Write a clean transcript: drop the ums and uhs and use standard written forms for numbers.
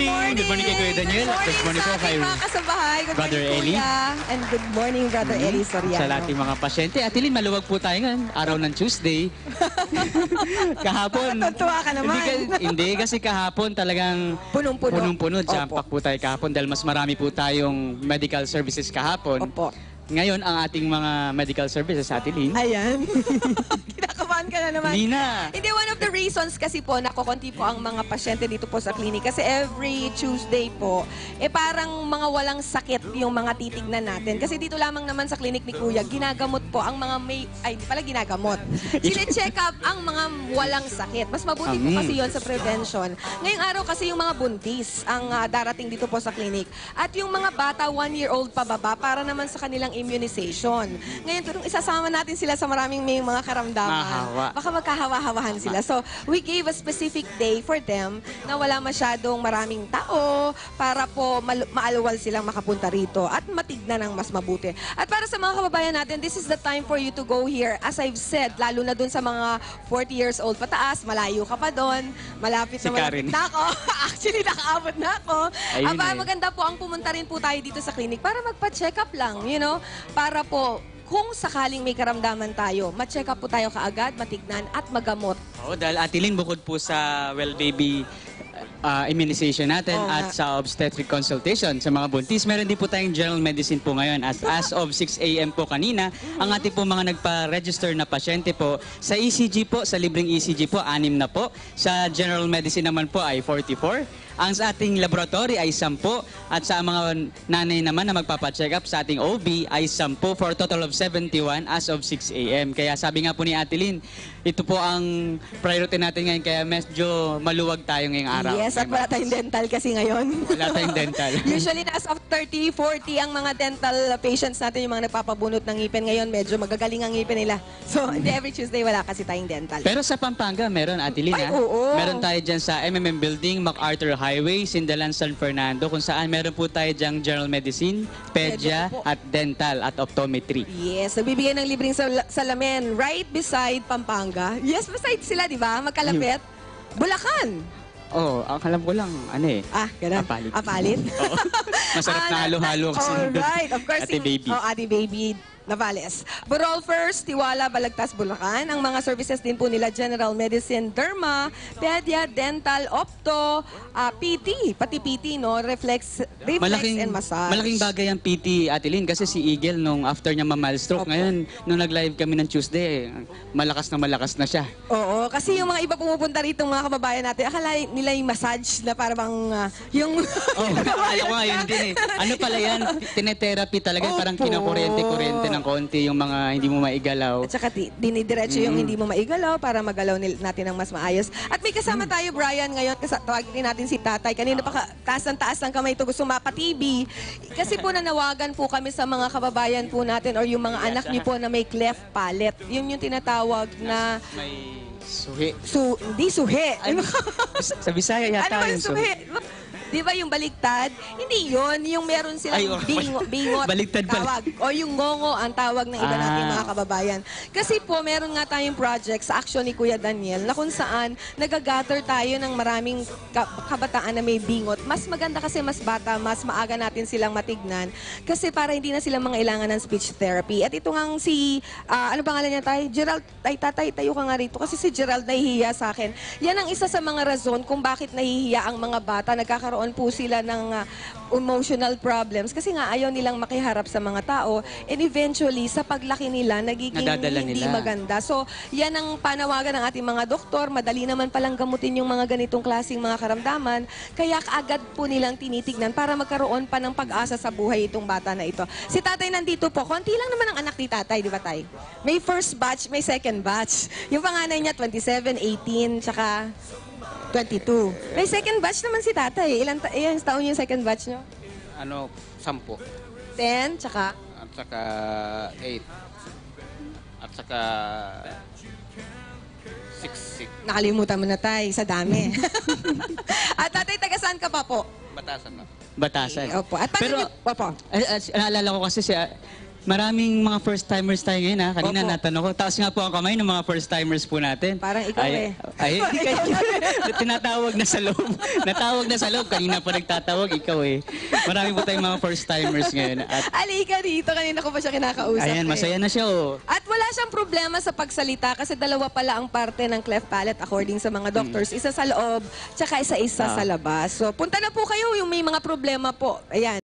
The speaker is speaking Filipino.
morning! Good morning kay Kuya Daniel. Good morning po kay mga kasabahay. Good Brother morning, Eli. Kuya. And good morning, Brother Eli Soriano. Sa lahat ng mga pasyente. At Ilin, maluwag po tayo ngayon. Araw ng Tuesday. Kahapon. Natutuwa ka naman. Hindi kasi kahapon talagang Punong-puno. punong-puno. Opo. Jump-pack po tayo kahapon dahil mas marami po tayong medical services kahapon. Opo. Ngayon, ang ating mga medical services sa Ilin. Ayan. Kinakabahan ka na naman. Hindi na. Hindi, one of the reasons kasi po, nakukunti po ang mga pasyente dito po sa klinik. Kasi every Tuesday po, parang mga walang sakit yung mga titignan natin. Kasi dito lamang naman sa klinik ni Kuya, ginagamot po ang mga may, ay, di pala ginagamot. Sine-check up ang mga walang sakit. Mas mabuti po kasi yon sa prevention. Ngayong araw kasi yung mga buntis ang darating dito po sa klinik. At yung mga bata, 1-year-old pababa, para naman sa kanilang immunization. Ngayon, kung isasama natin sila sa maraming may mga karamdaman, Mahawa. baka magkahawa-hawahan sila. So, we gave a specific day for them na wala masyadong maraming tao para po maalwal silang makapunta rito at matignan ng mas mabuti. At para sa mga kababayan natin, this is the time for you to go here. As I've said, lalo na dun sa mga 40 years old pataas, malayo ka pa doon, malapit Si na malapit Karen. na ako. Actually, nakaabot na ako. Ayun Aba, eh. maganda po ang pumunta rin po tayo dito sa clinic para magpa-check up lang, you know, para po kung sakaling may karamdaman tayo, ma-check up po tayo kaagad, matignan at magamot. Oo, dahil Atilin, bukod po sa well baby immunization natin Oo at nga. sa obstetric consultation sa mga buntis, meron din po tayong general medicine po ngayon. As of 6 a.m. po kanina, ang ating po mga nagpa-register na pasyente po, sa ECG po, sa libreng ECG po, 6 na po. Sa general medicine naman po ay 44. Ang sa ating laboratory ay 10 at sa mga nanay naman na magpapacheck up sa ating OB ay 10 for a total of 71 as of 6 a.m. Kaya sabi nga po ni Atilin, ito po ang priority natin ngayon kaya medyo maluwag tayo ngayong araw. Yes, at wala tayong dental kasi ngayon. Wala tayong dental. Usually, as of 30, 40 ang mga dental patients natin, yung mga nagpapabunot ng ngipin. Ngayon, medyo magagaling ang ngipin nila. So, hindi every Tuesday wala kasi tayong dental. Pero sa Pampanga, meron, Atilin, Ay, ha? oo. Meron tayo dyan sa MMM Building, MacArthur Highway, Sindalan, San Fernando, kung saan meron po tayo dyan general medicine, pedia, Pedia po. at dental, at optometry. Yes, nagbibigay ng libreng salamin right beside Pampanga. Yes, beside sila, di ba? Magkalapit. Bulacan. Oo, ang alam ko lang, ano eh. Ah, ganun. Apalit. Apalit? Oo. Masarap na halo-halo kasi. Alright, of course. Ate Baby. Oh, Ate Baby Navales. Burol First, Tiwala, Balagtas, Bulacan. Ang mga services din po nila, General Medicine, Derma, Pedia, Dental, Opto, PT, pati PT, no? Reflex and Massage. Malaking bagay ang PT, Atilin, kasi si Eagle nung after niya ma-milestroke, Opo. ngayon, nung nag-live kami ng Tuesday, malakas na siya. Oo, kasi yung mga iba pumupunta rito, mga kababayan natin, akala nila yung massage na para bang yung... Oh, alam ko nga yun din eh. Ano pala yan? Tinetherapy talaga, parang Opo. kinakuryente-kuryente ng konti yung mga hindi mo maigalaw. At saka dinidiretso yung hindi mo maigalaw para magalaw natin ng mas maayos. At may kasama tayo, Brian, ngayon. Tawagin natin si Tatay. Kanina pa taas ng kamay ito gusto mapa-TV. Kasi po nanawagan po kami sa mga kababayan po natin or yung mga anak niyo po na may cleft palate. Yun yung tinatawag na May suhi. hindi suhi. Sa Bisaya Ano yata ba yung yung suhi? Di ba yung baliktad? Hindi yun. Yung meron silang Ay, bingot baliktad pala. tawag. O yung ngongo ang tawag ng iba nating mga kababayan. Kasi po, meron nga tayong project sa action ni Kuya Daniel na kung saan nagagather tayo ng maraming kabataan na may bingot. Mas maganda kasi mas bata, mas maaga natin silang matignan. Kasi para hindi na silang mangailangan ng speech therapy. At ito nga si, ano pangalan niya tayo? Gerald, tatay, tayo ka nga rito. Kasi si Gerald nahihiya sa akin. Yan ang isa sa mga rason kung bakit nahihiya ang mga bata. Nagkakaroon po sila ng emotional problems kasi nga ayaw nilang makiharap sa mga tao and eventually sa paglaki nila nagiging Nadadala hindi nila. maganda. So, yan ang panawagan ng ating mga doktor. Madali naman palang gamutin yung mga ganitong klaseng mga karamdaman. Kaya kaagad po nilang tinitignan para magkaroon pa ng pag-asa sa buhay itong bata na ito. Si Tatay nandito po. Konti lang naman ang anak ni Tatay, di ba Tay? May first batch, may second batch. Yung panganay niya 27, 18, tsaka 22. May second batch naman si Tatay. Ilang taon yung second batch nyo? Ano, 10. 10, tsaka At saka 8. At saka 6. nakalimutan mo na Tay, sa dami. At Tatay, taga saan ka pa po? Batasan na. Batasan. Opo. At paano Pero, nyo- Opo. naalala ko kasi Maraming mga first-timers tayo ngayon ha. Kanina Opo. natanong ko. Taas nga po ang kamay ng mga first-timers po natin. Parang ikaw Ay, tinatawag na sa loob. Natawag na sa loob. Kanina pa nagtatawag, ikaw eh. Marami po tayong mga first-timers ngayon. At Alika dito, kanina ko pa siya kinakausap. ayan, masaya na siya oh. At wala siyang problema sa pagsalita kasi dalawa pala ang parte ng cleft palate according sa mga doctors. Isa sa loob, tsaka isa-isa sa labas. So punta na po kayo yung may mga problema po. Ayan.